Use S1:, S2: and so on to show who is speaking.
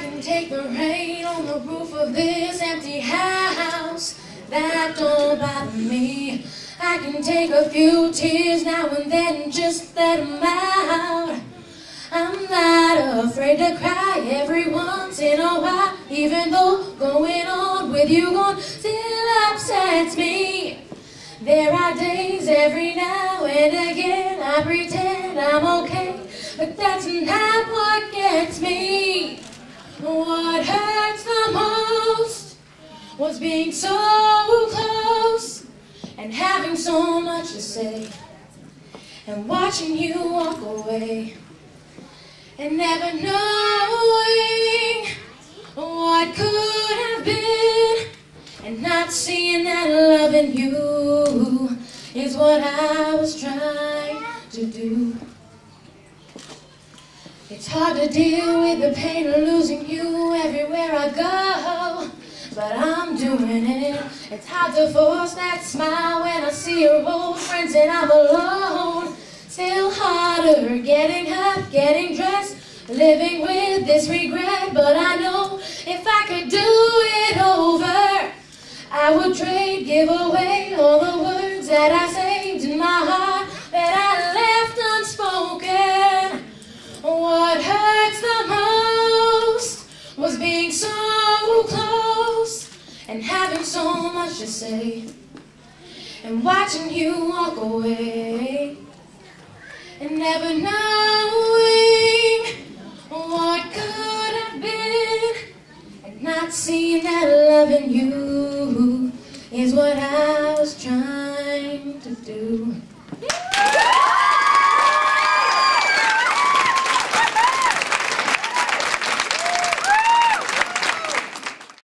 S1: can take the rain on the roof of this empty house. That don't bother me. I can take a few tears now and then, just let them out. I'm not afraid to cry every once in a while, even though going on with you gone still upsets me. There are days every now and again I pretend I'm okay, but that's not what gets me. What hurts the most was being so close and having so much to say, and watching you walk away, and never knowing what could have been, and not seeing that loving you is what I was trying to do. It's hard to deal with the pain of losing you everywhere I go, but I'm doing it. It's hard to force that smile when I see your old friends and I'm alone. Still harder getting up, getting dressed, living with this regret. But I know if I could do it over, I would trade, give away all the words that I saved in my heart that I left unspoken. What hurts the most was being so close and having so much to say, and watching you walk away, and never knowing what could have been, and not seeing that loving you is what I was trying to do.